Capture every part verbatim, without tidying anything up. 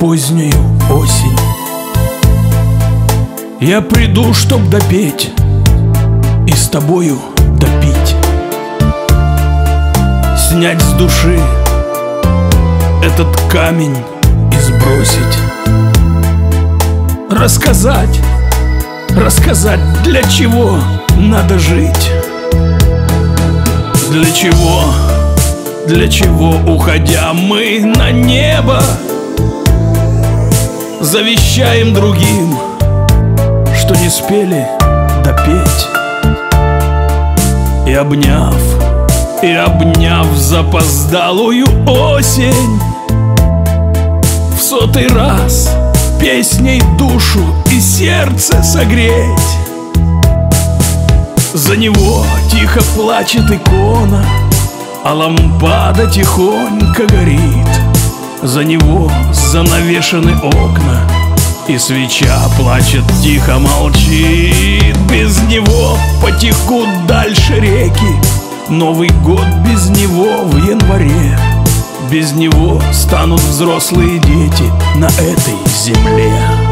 позднюю осень. Я приду, чтоб допеть и с тобою допить, снять с души этот камень и сбросить, рассказать, рассказать, для чего надо жить, для чего, для чего, уходя мы на небо, завещаем другим, что не спели допеть. И обняв, и обняв запоздалую осень, в сотый раз песней душу и сердце согреть. За него тихо плачет икона, а лампада тихонько горит. За него занавешены окна, и свеча плачет, тихо молчит. Без него потекут дальше реки, Новый год без него в январе. Без него станут взрослые дети на этой земле.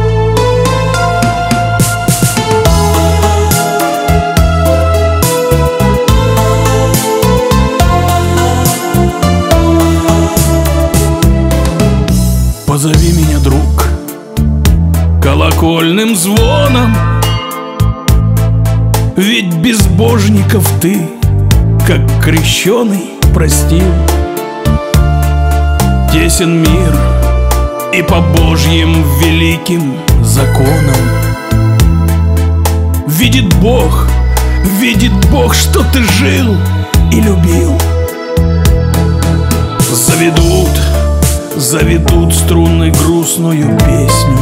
Позови меня, друг, колокольным звоном, ведь безбожников ты, как крещеный, простил. Тесен мир, и по Божьим великим законам видит Бог, видит Бог, что ты жил и любил. Заведут, заведут струны грустную песню,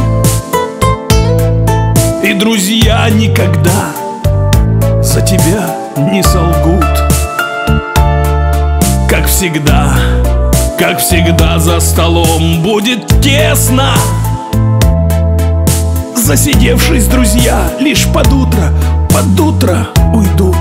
и друзья никогда за тебя не солгут. Как всегда, как всегда за столом будет тесно. Засидевшись, друзья лишь под утро, под утро уйдут.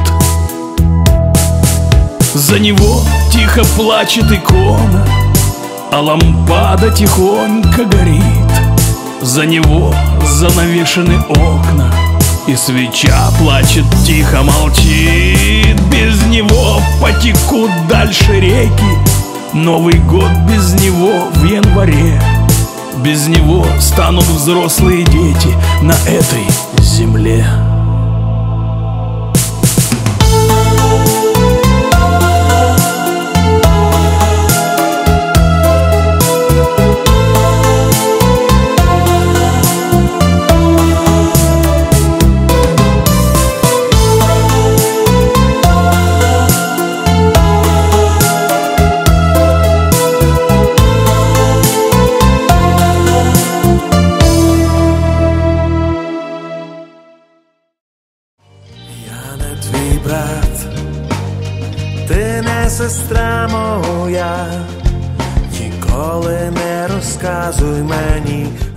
За него тихо плачет икона, а лампада тихонько горит. За него занавешены окна, и свеча плачет, тихо молчит. Без него потекут дальше реки, Новый год без него в январе. Без него станут взрослые дети на этой земле. Брат, ти не сестра моя, ніколи не розказуй мені